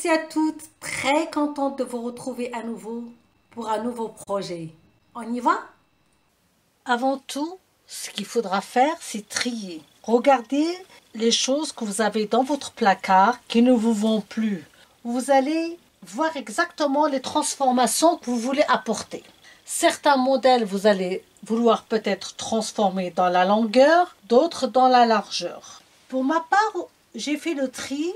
et à toutes, très contente de vous retrouver à nouveau pour un nouveau projet. On y va? Avant tout, ce qu'il faudra faire, c'est trier. Regardez les choses que vous avez dans votre placard qui ne vous vont plus. Vous allez voir exactement les transformations que vous voulez apporter. Certains modèles, vous allez vouloir peut-être transformer dans la longueur, d'autres dans la largeur. Pour ma part, j'ai fait le tri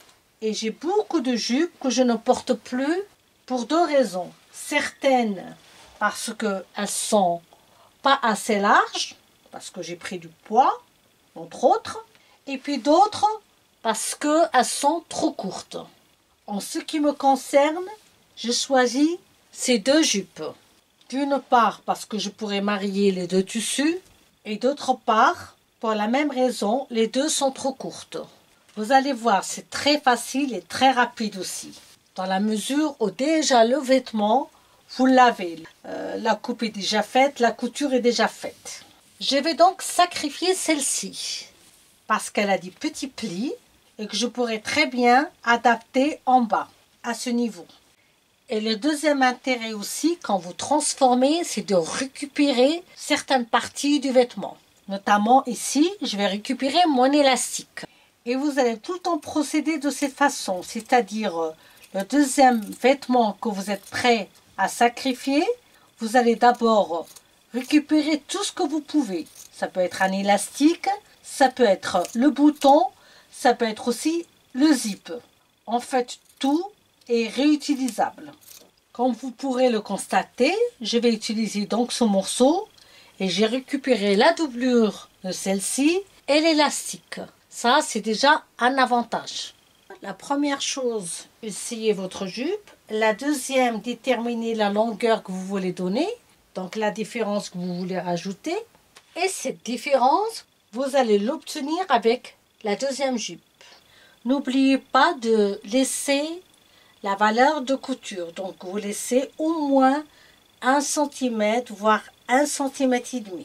et j'ai beaucoup de jupes que je ne porte plus pour deux raisons. Certaines parce qu'elles sont pas assez larges, parce que j'ai pris du poids, entre autres, et puis d'autres parce qu'elles sont trop courtes. En ce qui me concerne, j'ai choisi ces deux jupes. D'une part parce que je pourrais marier les deux tissus, et d'autre part, pour la même raison, les deux sont trop courtes. Vous allez voir, c'est très facile et très rapide aussi, dans la mesure où déjà le vêtement, vous l'avez. La coupe est déjà faite, la couture est déjà faite. Je vais donc sacrifier celle-ci, parce qu'elle a des petits plis et que je pourrais très bien adapter en bas, à ce niveau. Et le deuxième intérêt aussi, quand vous transformez, c'est de récupérer certaines parties du vêtement. Notamment ici, je vais récupérer mon élastique. Et vous allez tout le temps procéder de cette façon, c'est-à-dire le deuxième vêtement que vous êtes prêt à sacrifier, vous allez d'abord récupérer tout ce que vous pouvez. Ça peut être un élastique, ça peut être le bouton, ça peut être aussi le zip. En fait, tout est réutilisable. Comme vous pourrez le constater, je vais utiliser donc ce morceau et j'ai récupéré la doublure de celle-ci et l'élastique. Ça, c'est déjà un avantage. La première chose, essayez votre jupe. La deuxième, déterminez la longueur que vous voulez donner, donc la différence que vous voulez rajouter. Et cette différence, vous allez l'obtenir avec la deuxième jupe. N'oubliez pas de laisser la valeur de couture. Donc, vous laissez au moins 1 cm, voire 1,5 cm.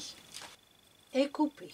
Et coupez.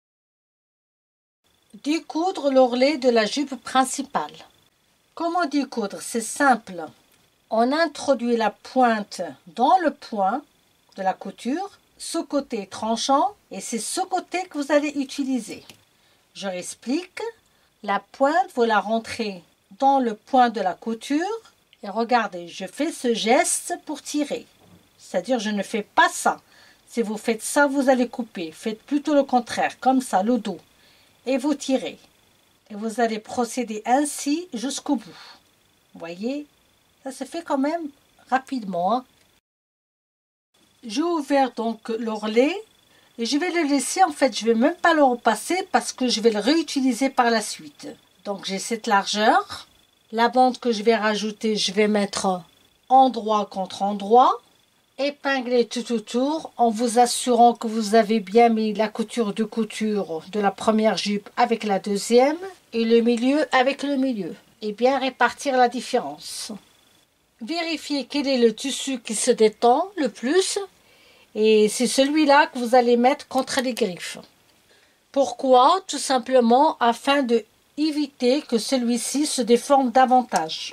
Découdre l'ourlet de la jupe principale. Comment découdre? C'est simple. On introduit la pointe dans le point de la couture, ce côté tranchant, et c'est ce côté que vous allez utiliser. Je réexplique. La pointe, vous la rentrez dans le point de la couture, et regardez, je fais ce geste pour tirer. C'est-à-dire, je ne fais pas ça. Si vous faites ça, vous allez couper. Faites plutôt le contraire, comme ça, le dos. Et vous tirez. Et vous allez procéder ainsi jusqu'au bout. Vous voyez, ça se fait quand même rapidement. Hein. J'ai ouvert donc l'ourlet et je vais le laisser. En fait, je ne vais même pas le repasser parce que je vais le réutiliser par la suite. Donc, j'ai cette largeur. La bande que je vais rajouter, je vais mettre endroit contre endroit. Épingler tout autour en vous assurant que vous avez bien mis la couture de la première jupe avec la deuxième et le milieu avec le milieu et bien répartir la différence. Vérifiez quel est le tissu qui se détend le plus et c'est celui-là que vous allez mettre contre les griffes. Pourquoi? Tout simplement afin de éviter que celui-ci se déforme davantage.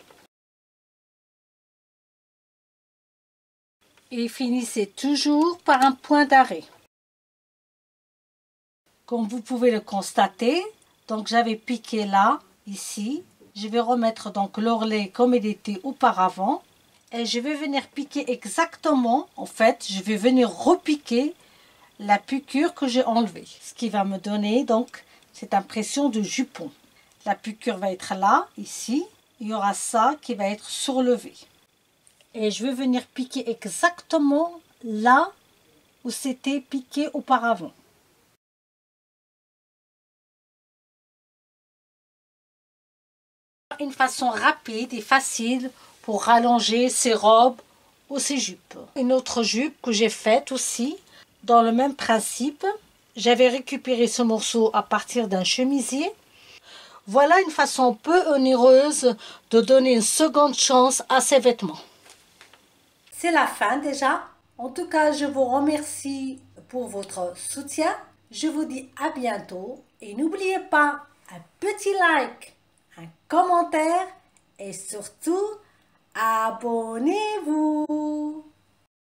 Et finissez toujours par un point d'arrêt. Comme vous pouvez le constater, donc j'avais piqué là, ici. Je vais remettre donc l'ourlet comme il était auparavant. Et je vais venir piquer exactement, en fait, je vais venir repiquer la piqûre que j'ai enlevée. Ce qui va me donner donc cette impression de jupon. La piqûre va être là, ici. Il y aura ça qui va être surlevé. Et je vais venir piquer exactement là où c'était piqué auparavant. Une façon rapide et facile pour rallonger ses robes ou ses jupes. Une autre jupe que j'ai faite aussi, dans le même principe. J'avais récupéré ce morceau à partir d'un chemisier. Voilà une façon peu onéreuse de donner une seconde chance à ces vêtements. C'est la fin déjà. En tout cas, je vous remercie pour votre soutien. Je vous dis à bientôt et n'oubliez pas un petit like, un commentaire et surtout, abonnez-vous.